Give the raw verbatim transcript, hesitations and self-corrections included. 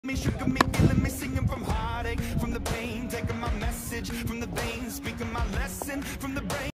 Me shook me, feeling me, singing from heartache, from the pain, taking my message from the veins, speaking my lesson from the brain.